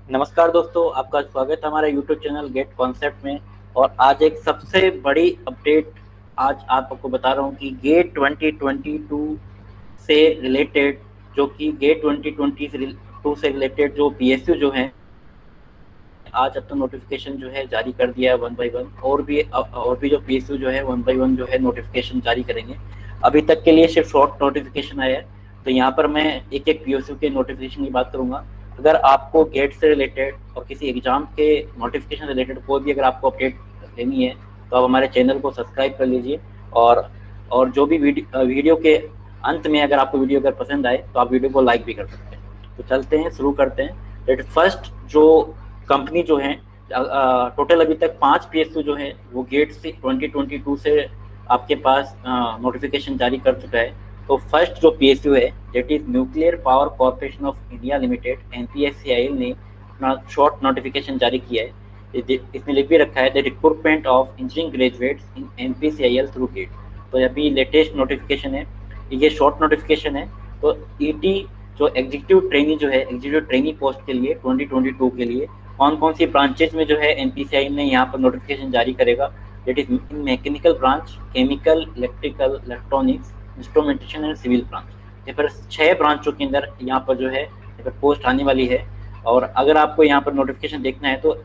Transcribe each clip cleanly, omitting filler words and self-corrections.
नमस्कार दोस्तों, आपका स्वागत है हमारे यूट्यूब चैनल गेट कॉन्सेप्ट में। और आज एक सबसे बड़ी अपडेट आज आपको बता रहा हूँ कि गेट 2022 से रिलेटेड, जो कि गेट 2022 से रिलेटेड जो पीएसयू जो हैं, आज अपना नोटिफिकेशन जो है जारी कर दिया है वन बाय वन। और भी जो पीएसयू जो है वन बाय वन जो है नोटिफिकेशन जारी करेंगे। अभी तक के लिए सिर्फ शॉर्ट नोटिफिकेशन आया है, तो यहाँ पर मैं एक एक पीएसयू के नोटिफिकेशन की बात करूँगा। अगर आपको गेट से रिलेटेड और किसी एग्जाम के नोटिफिकेशन रिलेटेड कोई भी अगर आपको अपडेट लेनी है तो आप हमारे चैनल को सब्सक्राइब कर लीजिए। और जो भी वीडियो के अंत में अगर आपको वीडियो अगर पसंद आए तो आप वीडियो को लाइक भी कर सकते हैं। तो चलते हैं, शुरू करते हैं। फर्स्ट जो कंपनी जो है, टोटल अभी तक 5 पीएसयू जो है वो गेट से 2022 से आपके पास नोटिफिकेशन जारी कर चुका है। तो फर्स्ट जो पीएसयू है that is nuclear power corporation of India limited, NPSCIL ने अपना शॉर्ट नोटिफिकेशन जारी किया है। इसमें लिख भी रखा है the recruitment of engineering graduates in NPCIL through GATE. तो अभी लेटेस्ट नोटिफिकेशन है, ये शॉर्ट नोटिफिकेशन है। तो ईटी जो एग्जीक्यूटिव ट्रेनी जो है, एग्जीक्यूटिव ट्रेनी पोस्ट के लिए 2022 के लिए कौन कौन सी ब्रांचेज में जो है एनपीसीआई ने यहाँ पर नोटिफिकेशन जारी करेगा। That is in mechanical branch, chemical, electrical, electronics, instrumentation and civil branch. ये पर 6 ब्रांचों के अंदर यहाँ पर जो है यहाँ पर पोस्ट आने वाली है। और अगर आपको यहाँ पर नोटिफिकेशन देखना है तो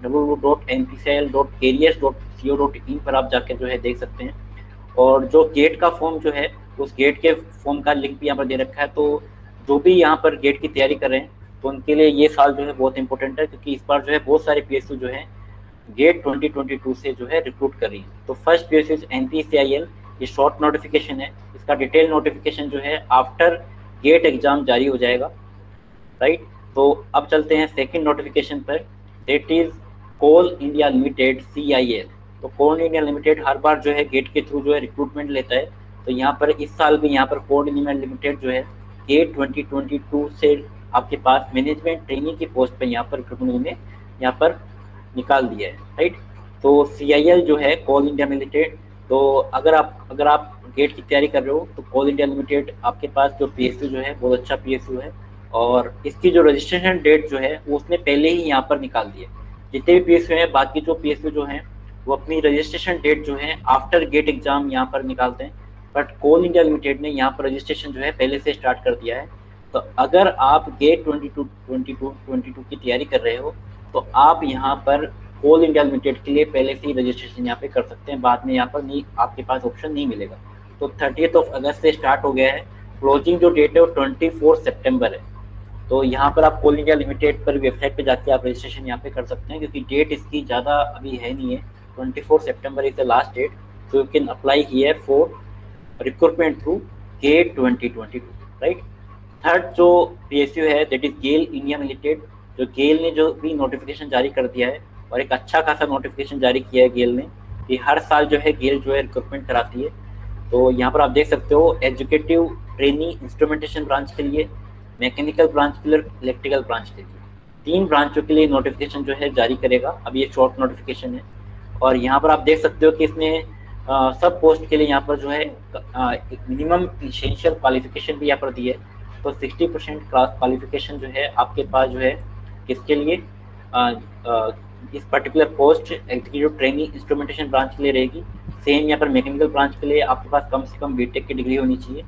www.npcil.careers.co.in पर आप जाकर जो है देख सकते हैं। और जो गेट का फॉर्म जो है, उस गेट के फॉर्म का लिंक भी यहाँ पर दे रखा है। तो जो भी यहाँ पर गेट की तैयारी कर रहे हैं तो उनके लिए ये साल जो है बहुत इंपॉर्टेंट है, क्योंकि इस बार जो है बहुत सारे पीएसयू जो है गेट 2022 से जो है रिक्रूट कर रही है। तो फर्स्ट पीएसयू एनपीसीआईएल, ये शॉर्ट नोटिफिकेशन है। इसका डिटेल नोटिफिकेशन जो है आफ्टर गेट एग्जाम जारी हो जाएगा, राइट। तो अब चलते हैं सेकंड नोटिफिकेशन पर, that is coal India limited, CIL. तो कोल इंडिया लिमिटेड हर बार जो है गेट के थ्रू जो है रिक्रूटमेंट लेता है। तो यहाँ पर इस साल भी यहाँ पर कोल इंडिया लिमिटेड जो है गेट 2022 से आपके पास मैनेजमेंट ट्रेनिंग की पोस्ट पर यहाँ पर रिक्रूटमेंट ने यहाँ पर निकाल दिया है, राइट। तो सीआईएल जो है कोल इंडिया लिमिटेड, तो अगर आप गेट की तैयारी कर रहे हो तो कोल इंडिया लिमिटेड आपके पास जो पीएसयू जो है बहुत अच्छा पीएसयू है। और इसकी जो रजिस्ट्रेशन डेट जो है वो उसने पहले ही यहाँ पर निकाल दी है। जितने भी पीएसयू हैं, बाकी जो पीएसयू जो हैं वो अपनी रजिस्ट्रेशन डेट जो है आफ्टर गेट एग्जाम यहाँ पर निकालते हैं। बट कोल इंडिया लिमिटेड ने यहाँ पर रजिस्ट्रेशन जो है पहले से स्टार्ट कर दिया है। तो अगर आप गेट 22 की तैयारी कर रहे हो तो आप यहाँ पर कोल इंडिया लिमिटेड के लिए पहले से ही रजिस्ट्रेशन यहाँ पे कर सकते हैं, बाद में यहाँ पर नहीं, आपके पास ऑप्शन नहीं मिलेगा। तो 30 अगस्त से स्टार्ट हो गया है। क्लोजिंग जो डेट है वो 24 सितंबर है। तो यहाँ पर आप कोल इंडिया लिमिटेड पर वेबसाइट पे जाके आप रजिस्ट्रेशन यहाँ पे कर सकते हैं, क्योंकि डेट इसकी ज़्यादा अभी है नहीं है। 24 सितंबर is the last date, so you can apply here for recruitment through GATE 2022, right. Third जो पीएसयू है that is GAIL India limited. जो गेल ने जो भी नोटिफिकेशन जारी कर दिया है, और एक अच्छा खासा नोटिफिकेशन जारी किया है गेल ने, कि हर साल जो है गेल जो है रिक्रूटमेंट कराती है। तो यहाँ पर आप देख सकते हो एजुकेटिव ट्रेनी इंस्ट्रूमेंटेशन ब्रांच के लिए, मैकेनिकल ब्रांच के लिए, इलेक्ट्रिकल ब्रांच के लिए, 3 ब्रांचों के लिए नोटिफिकेशन जो है जारी करेगा। अभी ये शॉर्ट नोटिफिकेशन है। और यहाँ पर आप देख सकते हो कि इसने सब पोस्ट के लिए यहाँ पर जो है मिनिमम इसेंशियल क्वालिफिकेशन भी यहाँ पर दी है। तो 60% क्वालिफिकेशन जो है आपके पास जो है किसके लिए, इस particular post executive training instrumentation branch के लिए रहेगी। सेम यहाँ पर मैकेनिकल ब्रांच के लिए आपके पास कम से कम बीटेक की डिग्री होनी चाहिए,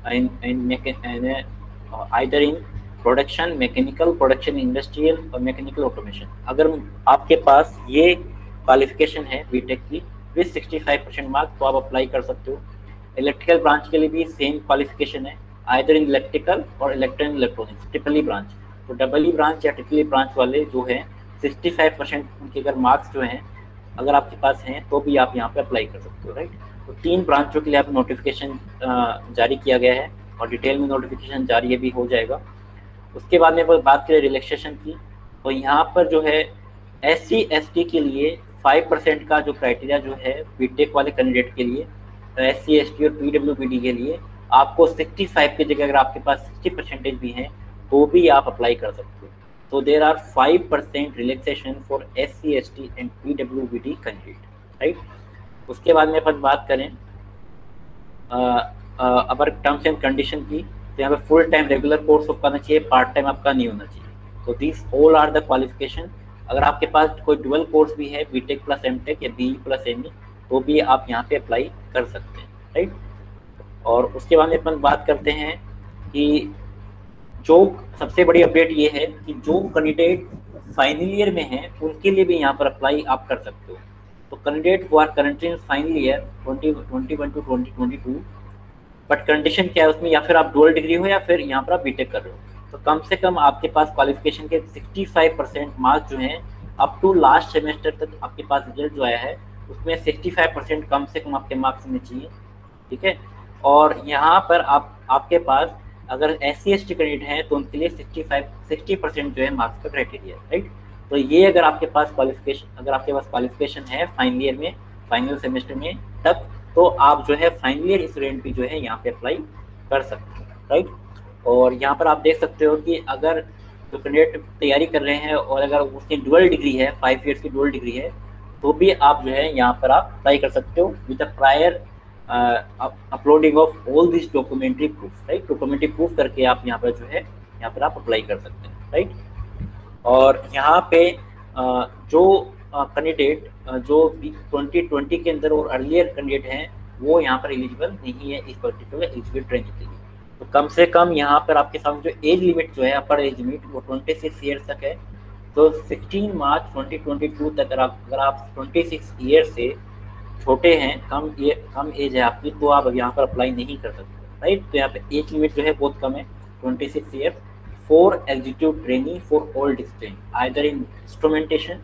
either in production, mechanical, production industrial और मैकेनिकल ऑटोमेशन। अगर आपके पास ये क्वालिफिकेशन है बीटेक की विद 65% मार्क्स तो आप अप्लाई कर सकते हो। इलेक्ट्रिकल ब्रांच के लिए भी सेम क्वालिफिकेशन है, आइदर इन इलेक्ट्रिकल और इलेक्ट्रॉनिक्स, ट्रिपल ई ब्रांच। तो डबल ई ब्रांच या ट्रिपल ई ब्रांच वाले जो है 65% उनके अगर मार्क्स जो हैं अगर आपके पास हैं तो भी आप यहाँ पे अप्लाई कर सकते हो, राइट। तो 3 ब्रांचों के लिए आप नोटिफिकेशन जारी किया गया है, और डिटेल में नोटिफिकेशन जारी भी हो जाएगा। उसके बाद में बात करें रिलैक्सेशन की, तो यहाँ पर जो है SC ST के लिए 5% का जो क्राइटेरिया जो है बीटेक वाले कैंडिडेट के लिए, SC ST और PWBD के लिए आपको 65 की जगह अगर आपके पास 60% भी हैं तो भी आप अप्लाई कर सकते हो। तो there are 5% relaxation for SC ST and PWBD candidate, right. उसके बाद में अपन बात करें अगर टर्म्स एंड कंडीशन की, तो यहाँ पे फुल टाइम रेगुलर कोर्स आपका आना चाहिए, पार्ट टाइम आपका नहीं होना चाहिए। तो this all are the qualification. अगर आपके पास कोई डुअल कोर्स भी है बीटेक प्लस एमटेक या बीई प्लस एमई, तो भी आप यहाँ पे अप्लाई कर सकते हैं, राइट। और उसके बाद में अपन बात करते हैं कि जो सबसे बड़ी अपडेट ये है कि जो कैंडिडेट फाइनल ईयर में हैं उनके लिए भी यहाँ पर अप्लाई आप कर सकते हो। तो candidate who are currently in final year 2021 to 2022, but condition क्या है उसमें, या फिर आप डुअल डिग्री हो या फिर यहाँ पर आप बीटेक कर रहे हो, तो कम से कम आपके पास क्वालिफिकेशन के 65% मार्क्स जो हैं अप टू लास्ट सेमेस्टर तक आपके पास रिजल्ट जो आया है उसमें 65% कम से कम आपके मार्क्स होने चाहिए, ठीक है। और यहाँ पर आपके पास अगर SC/ST कैंडिडेट हैं तो उनके लिए 60% जो है मार्क्स का क्राइटेरिया, राइट। तो ये अगर आपके पास क्वालिफिकेशन है फाइनल ईयर में, फाइनल सेमेस्टर में तक, तो आप जो है फाइनल ईयर स्टूडेंट भी जो है यहाँ पे अप्लाई कर सकते हैं, राइट। और यहाँ पर आप देख सकते हो कि अगर जो कैंडिडेट तैयारी कर रहे हैं और अगर उसकी डुअल डिग्री है, 5 ईयर्स की डुअल डिग्री है, तो भी आप जो है यहाँ पर आप अप्लाई कर सकते हो with the prior uploading of all this documentary proof, right. Documentary proof करके आप यहाँ पर जो है यहाँ पर आप अप्लाई कर सकते हैं, राइट। और यहाँ पे जो कैंडिडेट जो 2020 के अंदर और अर्लियर कैंडिडेट हैं वो यहाँ पर एलिजिबल नहीं है इस पर्टिकुलर एलिजिबल ट्रेनिंग के लिए। तो कम से कम यहाँ पर आपके सामने जो एज लिमिट जो है, अपर एज लिमिट, वो 26 ईयर्स तक है। तो 16 मार्च 2022 तक अगर आप 26 ईयर से छोटे हैं, कम एज है आपकी, तो आप यहाँ पर अप्लाई नहीं कर सकते, राइट। तो यहाँ पे एज लिमिट जो है बहुत कम है, 26 year for executive training for all discipline, either in instrumentation,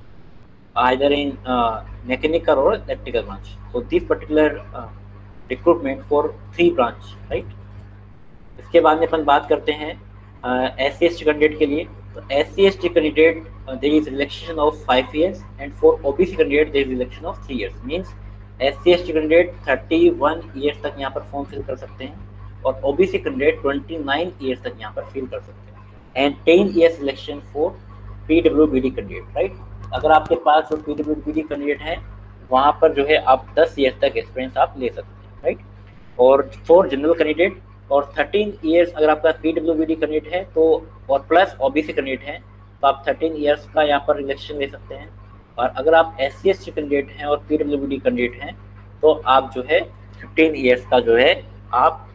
either in mechanical or electrical branch. So this particular recruitment for 3 branch, right? इसके बाद में अपन बात करते हैं SC/ST कैंडिडेट के लिए। तो SC/ST candidate there is relaxation of 5 years and for OBC candidate there is relaxation of 3 years. Means SC/ST candidate 31 years तक यहाँ पर फॉर्म फिल कर सकते हैं और OBC कैंडिडेट 29 years तक यहाँ पर फिल कर सकते हैं and 10 years selection for PWBD candidate, right. अगर आपके पास जो PWBD कैंडिडेट है वहाँ पर जो है आप 10 ईयर्स तक एक्सपीरियंस आप ले सकते हैं, राइट। और फॉर जनरल कैंडिडेट और 13 ईयर्स अगर आपका PWBD कैंडिडेट है तो, और प्लस OBC कैंडिडेट है, तो आप 13 ईयर्स का यहाँ पर रिलेक्शन ले सकते हैं। और अगर आप SC/ST कैंडिडेट हैं और PWBD कैंडिडेट हैं तो आप जो है 15 ईयर्स का जो है आप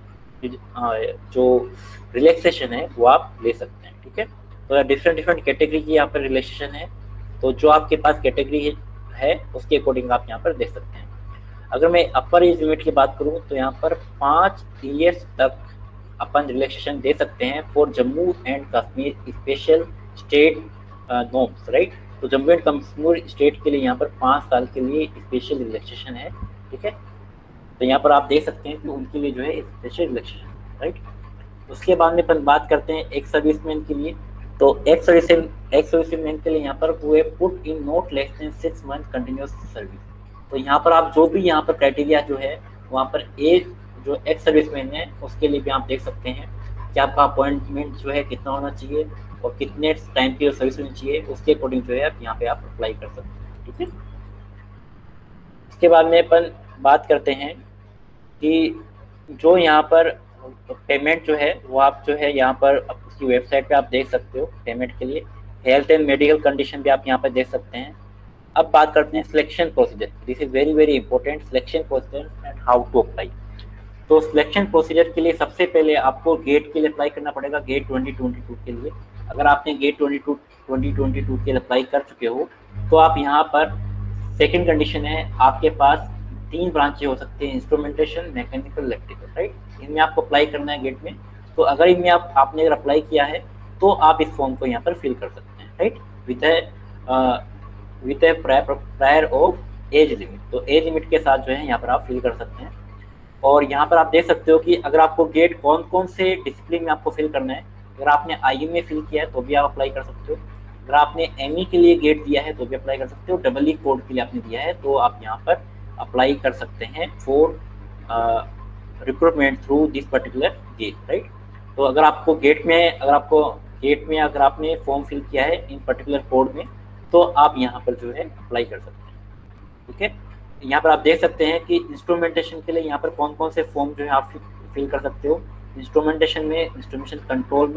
जो रिलैक्सेशन है वो आप ले सकते हैं, ठीक है। तो डिफरेंट कैटेगरी की यहाँ पर रिलैक्सेशन है, तो जो आपके पास कैटेगरी है उसके अकॉर्डिंग आप यहाँ पर देख सकते हैं। अगर मैं अपर एज लिमिट की बात करूँ तो यहाँ पर 5 ईयर्स तक अपन रिलैक्सेशन दे सकते हैं for Jammu and Kashmir special state norms, right. तो जम्मू एंड कश्मीर स्टेट के लिए यहाँ पर 5 साल के लिए स्पेशल रिलैक्सेशन है, ठीक है। तो यहाँ पर आप देख सकते हैं कि उनके लिए जो है स्पेशल रिलैक्सेशन, राइट। उसके बाद में अपन बात करते हैं एक्स सर्विसमैन के लिए। तो एक्स सर्विसमैन के लिए यहाँ पर हुए put in not less than 6 month continuous service. तो यहाँ पर आप जो भी यहाँ पर क्राइटेरिया जो है वहाँ पर एज जो एक्स सर्विसमैन है उसके लिए भी आप देख सकते हैं कि आपका अपॉइंटमेंट जो है कितना होना चाहिए और कितने टाइम की सर्विस होनी चाहिए, उसके अकॉर्डिंग जो है आप यहाँ पे आप अप्लाई कर सकते हैं, ठीक है। इसके बाद में अपन बात करते हैं कि जो यहाँ पर पेमेंट जो है वो आप जो है यहाँ पर उसकी वेबसाइट पे आप देख सकते हो पेमेंट के लिए। हेल्थ एंड मेडिकल कंडीशन भी आप यहाँ पर देख सकते हैं। अब बात करते हैं selection procedure. This is very important, selection procedure and how to apply. तो सिलेक्शन प्रोसीजर के लिए सबसे पहले आपको गेट के लिए अप्लाई करना पड़ेगा, गेट 2022 के लिए। अगर आपने गेट 2022 के लिए अप्लाई कर चुके हो तो आप यहाँ पर सेकेंड कंडीशन है आपके पास 3 ब्रांचें हो सकते हैं, इंस्ट्रूमेंटेशन, मैकेनिकल, इलेक्ट्रिकल, राइट। इनमें आपको अप्लाई करना है गेट में। तो अगर इनमें आपने अगर अप्लाई किया है तो आप इस फॉर्म को यहाँ पर फिल कर सकते हैं, right, with a prior of age limit. तो एज लिमिट के साथ जो है यहाँ पर आप फिल कर सकते हैं। और यहाँ पर आप देख सकते हो कि अगर आपको गेट कौन से डिसिप्लिन में आपको फिल करना है। अगर आपने IM में फिल किया है तो भी आप अप्लाई कर सकते हो। अगर आपने ME के लिए गेट दिया है तो भी अप्लाई कर सकते हो। EE कोड के लिए आपने दिया है तो आप यहाँ पर अप्लाई कर सकते हैं for recruitment through this particular GATE, right. तो अगर आपको गेट में अगर आपने फॉर्म फिल किया है इन पर्टिकुलर कोड में तो आप यहाँ पर जो है अप्लाई कर सकते हैं, ठीक है। यहाँ पर आप देख सकते हैं कि इंस्ट्रूमेंटेशन के लिए यहाँ पर कौन से फॉर्म जो है आप फिल कर सकते हो। इंस्ट्रूमेंटेशन में इंस्ट्रूमेंटेशन कंट्रोल में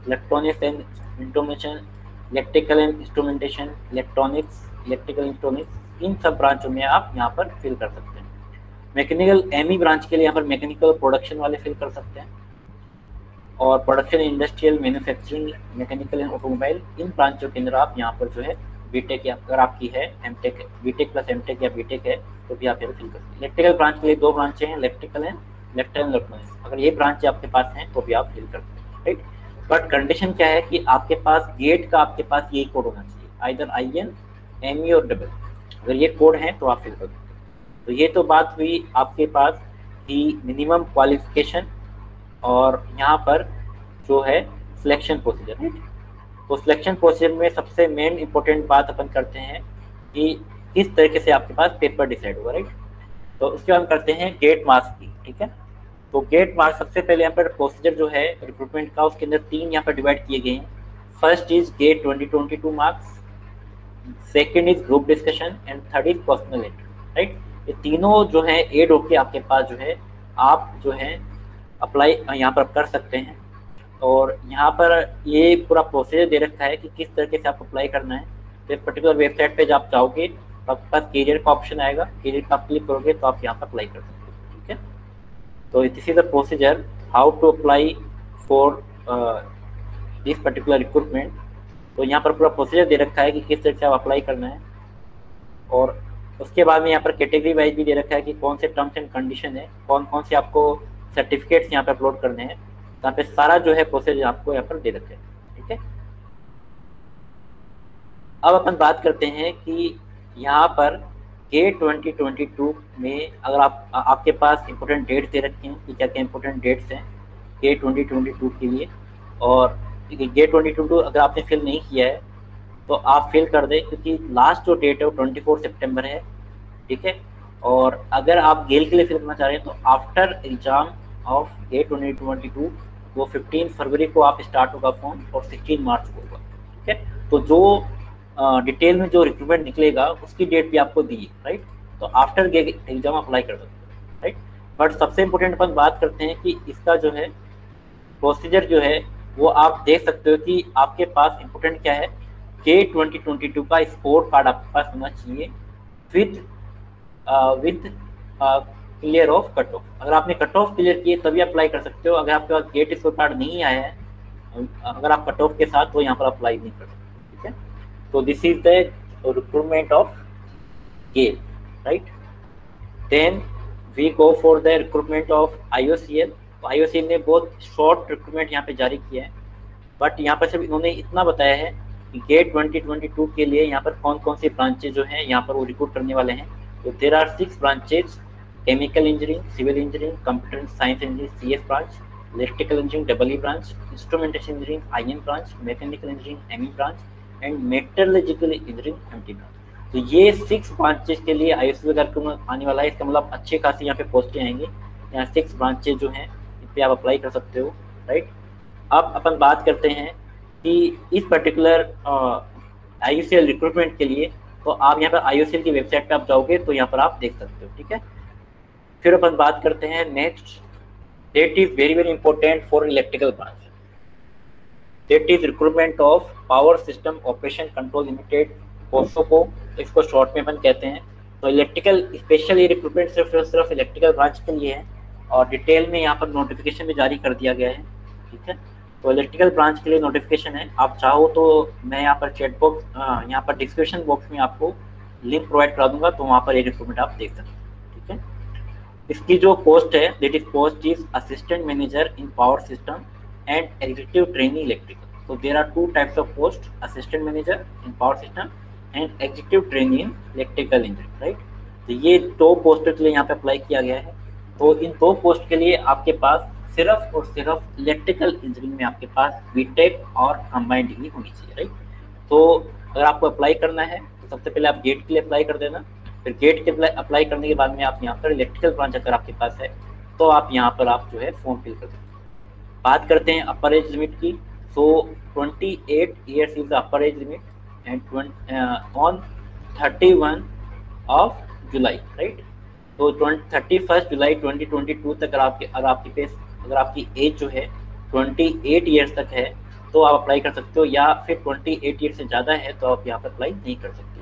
electronics and instrumentation, electrical and instrumentation, electronics, electrical electronics, इन सब ब्रांचों में आप यहाँ पर फिल कर सकते हैं। मैकेनिकल एमई ब्रांच के लिए यहाँ पर मैकेनिकल प्रोडक्शन वाले फिल कर सकते हैं, और production industrial, manufacturing, mechanical and automobile, इन ब्रांचों के अंदर आप यहाँ पर जो है बीटेक, या अगर आपकी है एमटेक, बीटेक प्लस एमटेक या बीटेक है तो भी आप यहाँ फिल कर सकते हैं। इलेक्ट्रिकल ब्रांच के लिए 2 ब्रांचें हैं, इलेक्ट्रिकल एंड इलेक्ट्रॉनिक्स, अगर ये ब्रांच आपके पास हैं तो भी आप फिल कर सकते हैं, राइट। बट कंडीशन क्या है कि आपके पास गेट का आपके पास यही कोड होना चाहिए, आइदर IN, ME और डबल, अगर ये कोड है तो आप फिल कर सकते हैं। तो ये तो बात हुई आपके पास कि मिनिमम क्वालिफिकेशन और यहाँ पर जो है सिलेक्शन प्रोसीजर, राइट। तो सिलेक्शन प्रोसीजर में सबसे मेन इंपॉर्टेंट बात अपन करते हैं कि किस तरीके से आपके पास पेपर डिसाइड होगा, राइट। तो उसके बाद हम करते हैं गेट मार्क्स की, ठीक है। तो गेट मार्क्स सबसे पहले यहाँ पर प्रोसीजर जो है रिक्रूटमेंट का, उसके अंदर 3 यहाँ पर डिवाइड किए गए हैं। First is GATE 2022 marks, second is group discussion and third is personal entry, right. ये तीनों जो है एड होके आपके पास जो है आप जो है अप्लाई यहाँ पर कर सकते हैं। और यहाँ पर ये पूरा प्रोसीजर दे रखा है कि किस तरीके से आपको अप्लाई करना है। तो इस पर्टिकुलर वेबसाइट पे जब आप जाओगे तो आपके पास करियर का ऑप्शन आएगा, करियर का आप क्लिक करोगे तो आप यहाँ पर अप्लाई कर सकते हो, ठीक है। तो this is the procedure how to apply for this particular recruitment. तो यहाँ पर पूरा प्रोसीजर दे रखा है कि किस तरीके से आप अप्लाई करना है, और उसके बाद में यहाँ पर कैटेगरी वाइज भी दे रखा है कि कौन से टर्म्स एंड कंडीशन है, कौन कौन से आपको सर्टिफिकेट्स यहाँ पे अपलोड करने हैं। यहाँ पे सारा जो है प्रोसेस आपको यहाँ पर दे रखे हैं, ठीक है। अब अपन बात करते हैं कि यहाँ पर गेट 2022 में अगर आपके पास इंपॉर्टेंट डेट्स दे रखे हैं कि क्या क्या इंपॉर्टेंट डेट्स हैं गेट 2022 के लिए। और गेट 2022 अगर आपने फिल नहीं किया है तो आप फिल कर दें, क्योंकि लास्ट जो डेट है वो 24 सितंबर है, ठीक है। और अगर आप गेल के लिए फिल करना चाह रहे हैं तो आफ्टर एग्जाम ऑफ गेट 2022 वो 15 फरवरी को आप स्टार्ट होगा फॉर्म और 16 मार्च को होगा, ठीक है। तो जो डिटेल में जो रिक्रूटमेंट निकलेगा उसकी डेट भी आपको दी है, राइट। तो आफ्टर गेट एग्जाम अप्लाई कर सकते हैं, राइट। बट सबसे इम्पोर्टेंट अपन बात करते हैं कि इसका जो है प्रोसीजर जो है वो आप देख सकते हो कि आपके पास इम्पोर्टेंट क्या है, गेट 2022 का स्कोर कार्ड आपके पास होना चाहिए with clear of cut off. अगर आपने कट ऑफ क्लियर किए तभी अप्लाई कर सकते हो। अगर आपके पास गेट स्कोर कार्ड नहीं आया है, अगर आप कट ऑफ के साथ तो यहाँ पर अप्लाई नहीं कर सकते, ठीक है। तो this is the recruitment of GATE, right. Then we go for the recruitment of IOCL। IOCL ने बहुत शॉर्ट रिक्रूटमेंट यहाँ पे जारी किया है, बट यहाँ पर सिर्फ इन्होंने इतना बताया है कि गेट 2022 के लिए यहाँ पर कौन कौन सी ब्रांचेज जो हैं यहाँ पर वो रिक्रूट करने वाले हैं। तो there are 6 branches, chemical engineering, civil engineering, computer science engineering CS branch, electrical engineering EE branch, instrumentation engineering IN branch, mechanical engineering ME branch and metallurgical engineering MT branch. तो ये 6 ब्रांचेज के लिए IOCL का recruitment आने वाला है। इसका मतलब अच्छे खासी यहाँ पे पोस्टें आएंगी। यहाँ 6 ब्रांचेज जो हैं इन पर आप अप्लाई कर सकते हो, राइट। अब अपन बात करते हैं कि इस पर्टिकुलर IOCL रिक्रूटमेंट के लिए, तो आप यहाँ पर IOCL की वेबसाइट पे आप जाओगे तो यहाँ पर आप देख सकते हो, ठीक है। फिर अपन बात करते हैं next, that is very very important for electrical branch. That is recruitment of power system operation control limited, पोस्टो को इसको शॉर्ट में अपन कहते हैं। तो इलेक्ट्रिकल स्पेशल ये रिक्रूटमेंट सिर्फ इलेक्ट्रिकल ब्रांच के लिए है, और डिटेल में यहाँ पर नोटिफिकेशन भी जारी कर दिया गया है, ठीक है। तो इलेक्ट्रिकल ब्रांच के लिए नोटिफिकेशन है। आप चाहो तो मैं यहाँ पर चैट बॉक्स, यहाँ पर डिस्क्रिप्शन बॉक्स में आपको लिंक प्रोवाइड करा दूंगा, तो वहाँ पर ये रिक्रूटमेंट आप देख सकते हैं, ठीक है। इसकी जो पोस्ट है, that is post is assistant manager in power system and executive trainee electrical. So there are 2 types of post, assistant manager in power system and executive trainee in electrical engineering, right। तो ये 2 post के लिए यहाँ पे apply किया गया है। तो इन 2 पोस्ट के लिए आपके पास सिर्फ और सिर्फ इलेक्ट्रिकल इंजीनियरिंग में आपके पास बीटेक और कंबाइंड डिग्री होनी चाहिए, राइट। तो अगर आपको अप्लाई करना है तो सबसे पहले आप गेट के लिए अप्लाई कर देना। फिर गेट के अप्लाई करने के बाद में आप यहाँ पर इलेक्ट्रिकल ब्रांच अगर आपके पास है तो आप यहाँ पर आप जो है फॉर्म फिल कर सकते हैं। बात करते हैं अपर एज लिमिट की। So 28 years is the upper age limit, and on 31 of July, right? तो 31 जुलाई 2022 तक अगर आपकी एज जो है 28 ईयर्स तक है तो आप अप्लाई कर सकते हो, या फिर 28 ईयर से ज़्यादा है तो आप यहाँ पर अप्लाई नहीं कर सकते।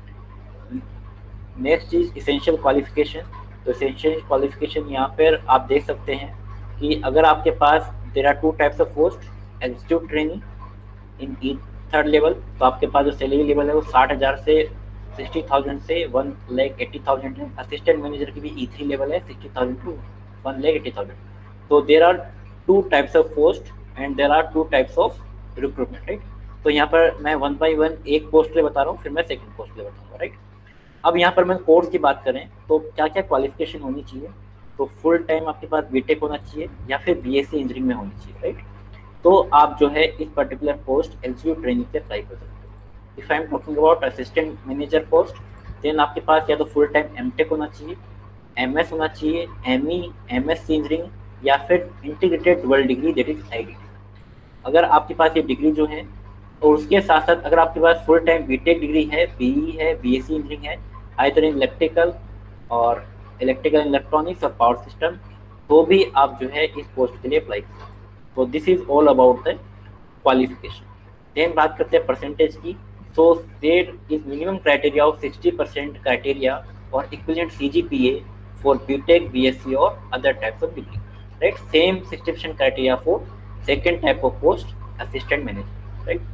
Next is essential qualification. तो इसेंशियल क्वालिफिकेशन यहाँ पर आप देख सकते हैं कि अगर आपके पास there are 2 types of post, executive training in each third level, तो आपके पास जो सैलरी लेवल है वो 60,000 से 60,000 से 1,80,000 है। असिस्टेंट मैनेजर की भी E3 लेवल है 60,000 टू 1,80,000। तो there are 2 types of post and there are 2 types of recruitment, right. तो यहाँ पर मैं 1 बाई 1 एक पोस्ट के लिए बता रहा हूँ, फिर मैं सेकंड पोस्ट के लिए बताऊँगा, राइट। अब यहाँ पर मैं कोर्स की बात करें तो क्या क्या क्वालिफिकेशन होनी चाहिए, तो फुल टाइम आपके पास बीटेक होना चाहिए या फिर BSc इंजीनियरिंग में होनी चाहिए, राइट। तो आप जो है इस पर्टिकुलर पोस्ट एग्जीक्यूटिव ट्रेनिंग से अप्लाई कर सकते हो। If I am talking about assistant manager post, then आपके पास या तो फुल टाइम एमटेक होना चाहिए, MS होना चाहिए, ME, MSc इंजीनियरिंग या फिर integrated dual degree that is IDT। अगर आपके पास ये डिग्री जो है, और उसके साथ साथ अगर आपके पास फुल टाइम बीटेक डिग्री है, BE है, BSc इंजीनियरिंग है, आइदर इन इलेक्ट्रिकल और इलेक्ट्रिकल इलेक्ट्रॉनिक्स और पावर सिस्टम, तो भी आप जो है इस पोस्ट के लिए अप्लाई कर सकते हैं। तो this is all about the qualification. Then बात करते हैं परसेंटेज की। So there is minimum criteria of 60% criteria और equivalent CGPA for BTech, BSc और other types of degree, right. Same 60% criteria for second type of post, assistant manager, right.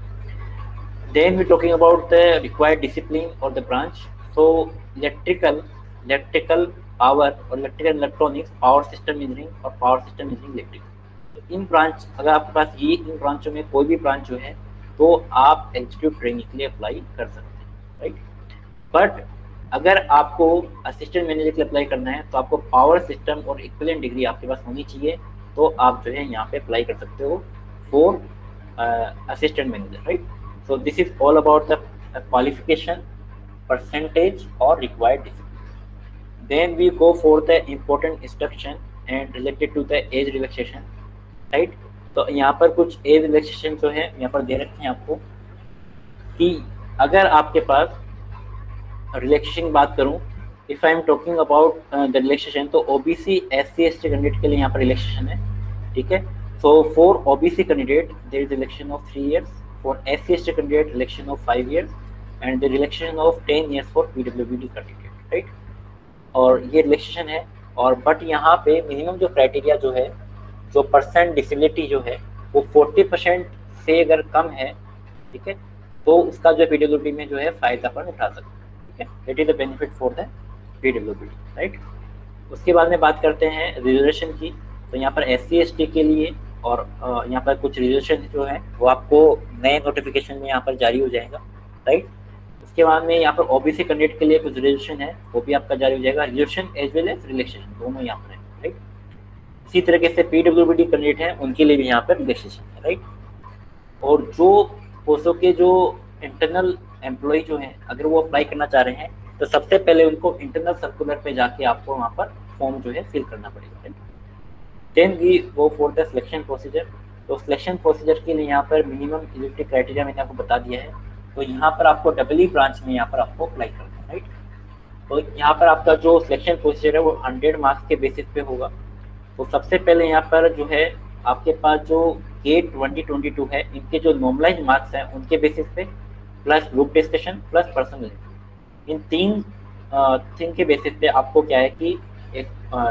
Then we're talking about the required discipline or the branch. So electrical power और electrical electronics, power system engineering और power system engineering electrical। तो इन branch, अगर आपके पास ये इन ब्रांचों में कोई भी branch जो है तो आप एग्जीक्यूटिव ट्रेनिंग के लिए अप्लाई कर सकते हैं, राइट। बट अगर आपको असिस्टेंट मैनेजर के लिए अप्लाई करना है तो आपको पावर सिस्टम और इक्विवेलेंट डिग्री आपके पास होनी चाहिए, तो आप जो है यहाँ पे अप्लाई कर सकते हो for assistant manager, right. So this is all about the qualification, percentage और required discipline. Then we go for the important instruction and related to the age relaxation, right. तो यहाँ पर कुछ एज रिलैक्सेशन जो है यहाँ पर दे रखे हैं आपको, कि अगर आपके पास रिलैक्सेशन की बात करूं, if I am talking about the relaxation, तो OBC SC ST कैंडिडेट के लिए यहाँ पर रिलैक्सेशन है, ठीक है। So for OBC candidate there is relaxation of 3 years, for SC ST candidate relaxation of 5 years and the relaxation of 10 years for PWD candidate, right. और ये रिलैक्सेशन है, और बट यहाँ पे मिनिमम जो क्राइटेरिया जो है, जो परसेंट डिसेबिलिटी जो है वो 40% से अगर कम है, ठीक है, तो उसका जो PWD में जो है फायदा अपन उठा सकते हैं, That is the benefit for the PWD, right? उसके बाद में बात करते हैं रिजर्वेशन की। तो यहाँ पर SC ST के लिए और यहाँ पर कुछ रिजर्वेशन जो है वो आपको नए नोटिफिकेशन में यहाँ पर जारी हो जाएगा, राइट। उसके बाद में यहाँ पर OBC कैंडिडेट के लिए कुछ रिजर्वेशन है, वो भी आपका जारी हो जाएगा, reservation as well as relaxation दोनों यहाँ पर है, राइट। इसी तरीके से PWD कैंडिडेट है उनके लिए भी यहाँ पर रिलैक्सेशन है, राइट। और जो पोस्टों के जो इंटरनल एम्प्लॉय जो हैं, अगर वो अप्लाई करना चाह रहे हैं तो सबसे पहले उनको इंटरनल सर्कुलर पे जाके आपको वहाँ पर फॉर्म जो है फिल करना पड़ेगा। Then we go for the selection procedure. तो सिलेक्शन प्रोसीजर के लिए यहाँ पर मिनिमम एलिजिबिलिटी क्राइटेरिया मैंने आपको बता दिया है। तो यहाँ पर आपको EE ब्रांच में यहाँ पर आपको अप्लाई करना है, राइट। तो यहाँ पर आपका जो सिलेक्शन प्रोसीजर है वो 100 मार्क्स के बेसिस पे होगा। तो सबसे पहले यहाँ पर जो है आपके पास जो GATE 2022 है, इनके जो नॉर्मलाइज मार्क्स हैं उनके बेसिस पे, plus group discussion plus personal, in 3 thing के बेसिस पे आपको क्या है कि एक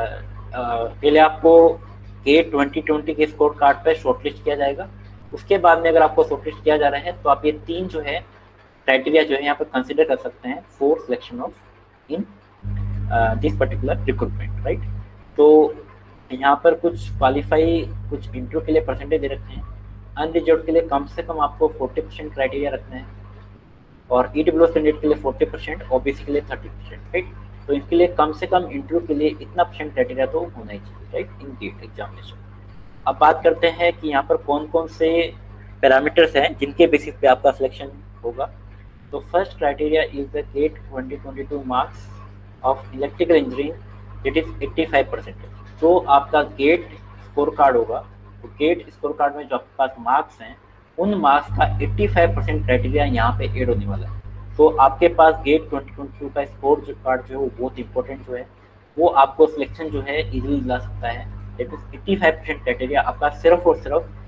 पहले आपको GATE 2020 के स्कोर कार्ड पे शॉर्टलिस्ट किया जाएगा। उसके बाद में अगर आपको शॉर्टलिस्ट किया जा रहा है तो आप ये 3 जो है क्राइटेरिया जो है यहाँ पर कंसिडर कर सकते हैं for selection of in this particular recruitment, right. तो यहाँ पर कुछ क्वालिफाई, कुछ इंटरव्यू के लिए परसेंटेज दे रखे हैं। अनरिजर्व्ड के लिए कम से कम आपको 40% क्राइटेरिया रखना है, और EWS कैंडिडेट के लिए 40%, OBC के लिए 30%, राइट। तो इनके लिए कम से कम इंटरव्यू के लिए इतना % क्राइटेरिया तो होना ही चाहिए, राइट, इन GATE एग्जामिनेशन। अब बात करते हैं कि यहाँ पर कौन कौन से पैरामीटर्स हैं जिनके बेसिस पे आपका सिलेक्शन होगा। तो first criteria is the GATE 2022 marks of electrical engineering, it is 85%। जो आपका GATE स्कोर कार्ड होगा, तो GATE स्कोर कार्ड में जो आपके पास मार्क्स हैं उन मार्क्स का 85% क्राइटेरिया यहाँ पे ऐड होने वाला है। तो आपके पास GATE 2022 का स्कोर जो कार्ड जो है वो बहुत इंपॉर्टेंट जो है, वो आपको सिलेक्शन जो है इजीली दिला सकता है। 85% क्राइटेरिया आपका सिर्फ और सिर्फ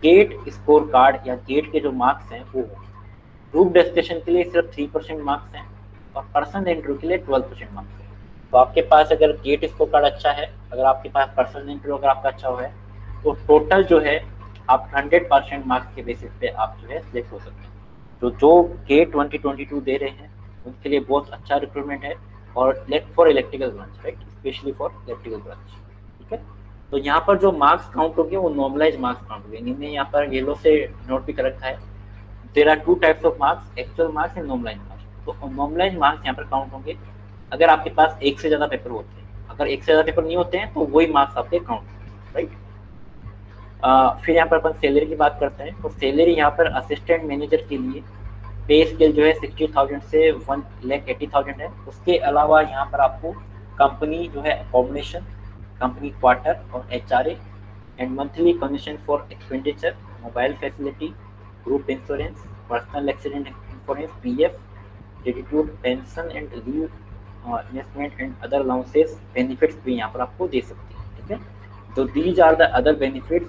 गेट स्कोर कार्ड या गेट के जो मार्क्स हैं वो ग्रुप डिस्कशन के लिए सिर्फ 3% मार्क्स हैं और पर्सनल इंटरव्यू के लिए 12% मार्क्स हैं। तो आपके पास अगर गेट स्कोर कार्ड अच्छा है, अगर आपके पास पर्सनल इंटरव्यू अगर आपका अच्छा हुआ है, तो टोटल जो है आप 100% मार्क्स के बेसिस पे आप जो है सिलेक्ट हो सकते हैं। तो जो गेट 2022 दे रहे हैं उनके लिए बहुत अच्छा रिक्रूटमेंट है और for electrical branch, right, specially for electrical branch, ठीक है। तो यहाँ पर जो मार्क्स काउंट होंगे वो नॉर्मलाइज मार्क्स काउंट होंगे। इन्होंने यहाँ पर येलो से नोट भी कर रखा है, there are 2 types of marks, actual marks and normalize marks. तो नॉर्मलाइज मार्क्स यहाँ पर काउंट होंगे अगर आपके पास एक से ज़्यादा पेपर होते हैं। अगर एक से ज़्यादा पेपर नहीं होते हैं तो वही मार्क्स आपके काउंट होंगे, राइट। फिर यहाँ पर अपन सैलरी की बात करते हैं। तो सैलरी यहाँ पर असिस्टेंट मैनेजर के लिए पे स्केल जो है 60,000 से 1,80,000 है। उसके अलावा यहाँ पर आपको कंपनी जो है अकोमोडेशन, कंपनी क्वार्टर और HRA and monthly commission for expenditure, mobile facility, group insurance, personal accident insurance, PF, gratitude, pension and leave, investment and other allowances, benefits भी यहाँ पर आपको दे सकती है, ठीक है। तो these are the other benefits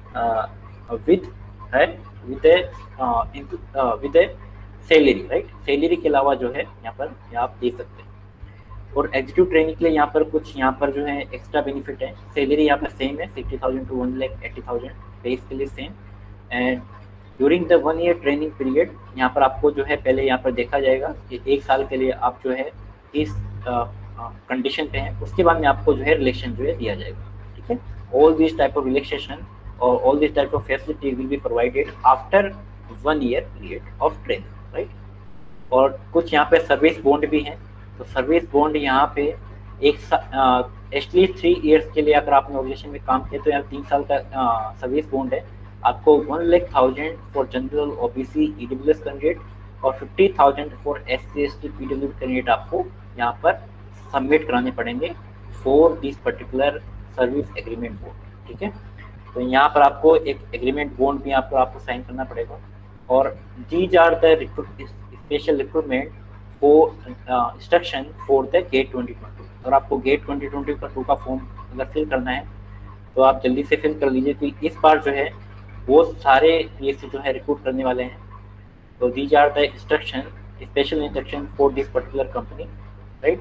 with a salary, right. Salary के अलावा जो है यहाँ पर आप दे सकते हैं। और एग्जीक्यूटिव ट्रेनिंग के लिए यहाँ पर कुछ यहाँ पर जो है एक्स्ट्रा बेनिफिट है। सैलरी यहाँ पर सेम है 60,000 टू 1,80,000, पे के लिए same. And during the 1 year training period यहाँ पर आपको जो है पहले यहाँ पर देखा जाएगा कि 1 साल के लिए आप जो है इस कंडीशन पे हैं, उसके बाद में आपको जो है रिलेक्शन जो है दिया जाएगा, ठीक है। All this type of relaxation और all this type of facility will be provided after 1 year period of training, right. और कुछ यहाँ पे सर्विस बॉन्ड भी हैं। तो सर्विस बॉन्ड यहाँ पे एटलीस्ट 3 ईयर्स के लिए अगर आपने ऑर्गेनाइजेशन में काम किया तो यहाँ 3 साल का सर्विस बॉन्ड है। आपको 1,00,000 for general OBC EWS candidate और 50,000 for SC ST PWD candidate आपको यहाँ पर सबमिट कराने पड़ेंगे for this particular service agreement bond, ठीक है। तो यहाँ पर आपको एक एग्रीमेंट बॉन्ड भी आपको साइन करना पड़ेगा। और these are the special recruitment for instruction for the gate 2022। और आपको गेट 2022 का फॉर्म अगर फिल करना है तो आप जल्दी से फिल कर लीजिए, क्योंकि इस बार जो है वो सारे PSC जो है रिक्रूट करने वाले हैं। तो these are the instruction, special instruction for this particular company, right.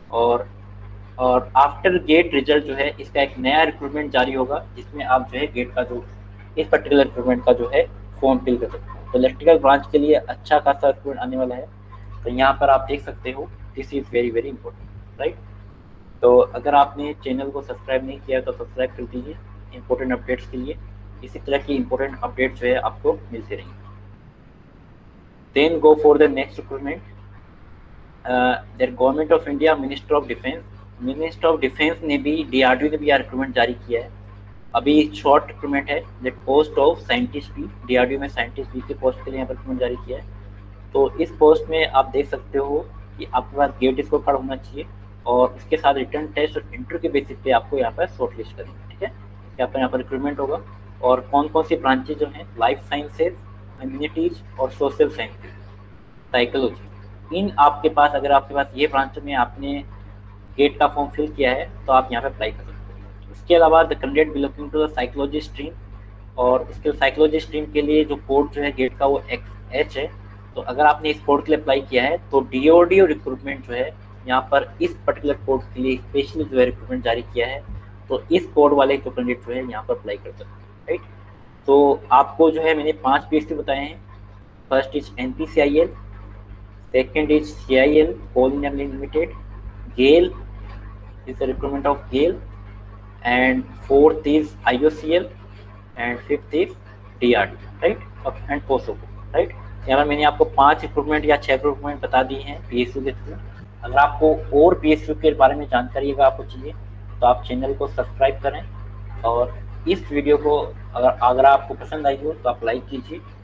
और आफ्टर गेट रिजल्ट जो है इसका एक नया रिक्रूटमेंट जारी होगा जिसमें आप जो है गेट का जो इस पर्टिकुलर रिक्रूटमेंट का जो है फॉर्म फिल कर सकते हैं। तो इलेक्ट्रिकल ब्रांच के लिए अच्छा खासा रिक्रूटमेंट आने वाला है। तो यहाँ पर आप देख सकते हो, this is very very important, right. तो अगर आपने चैनल को सब्सक्राइब नहीं किया तो सब्सक्राइब कर दीजिए इंपॉर्टेंट अपडेट्स के लिए। इसी तरह की इंपॉर्टेंट अपडेट्स जो है आपको मिलते रहेंगे। Then go for the next recruitment. There government of India, minister of defence ने भी, DRDO ने भी रिक्रूटमेंट जारी किया है। अभी शॉर्ट रिक्रूटमेंट है। द पोस्ट ऑफ साइंटिस्ट भी, DRDO में साइंटिस्ट भी के पोस्ट के लिए यहाँ पर रिक्रूटमेंट जारी किया है। तो इस पोस्ट में आप देख सकते हो कि आपके पास गेट स्कोर कार्ड होना चाहिए और उसके साथ रिटर्न टेस्ट और इंटरव्यू के बेसिस पे आपको यहाँ पर शॉर्ट लिस्ट करेंगे, ठीक है। यहाँ पर रिक्रूटमेंट होगा। और कौन कौन सी ब्रांचेज जो हैं, लाइफ साइंसेज, ह्यूमैनिटीज और सोशल साइंसेज, साइकोलॉजी, इन आपके पास अगर आपके पास ये ब्रांच में आपने गेट का फॉर्म फिल किया है तो आप यहाँ पे अप्लाई कर सकते हो। इसके अलावा the candidate belonging to the psychology stream, और इसके साइकोलॉजी स्ट्रीम के लिए जो कोड जो है गेट का वो H है। तो अगर आपने इस कोड के लिए अप्लाई किया है तो DRDO रिक्रूटमेंट जो है यहाँ पर इस पर्टिकुलर कोड के लिए स्पेशली जो है रिक्रूटमेंट जारी किया है। तो इस कोड वाले जो कैंडिडेट जो है यहाँ पर अप्लाई कर सकते हैं, राइट। तो आपको जो है मैंने 5 PSC बताए हैं। First is NPCIL, second is CIL coal India limited, GAIL is the recruitment of GAIL, and fourth is IOCL, and fifth is DRDO, right, and POSOCO, right। यहाँ पर मैंने आपको 5 रिक्रूटमेंट या 6 रिक्रूटमेंट बता दिए हैं PSU के थ्रू। अगर आपको और PSU के बारे में जानकारी अगर आपको चाहिए तो आप चैनल को सब्सक्राइब करें और इस वीडियो को अगर आपको पसंद आई हो तो आप लाइक कीजिए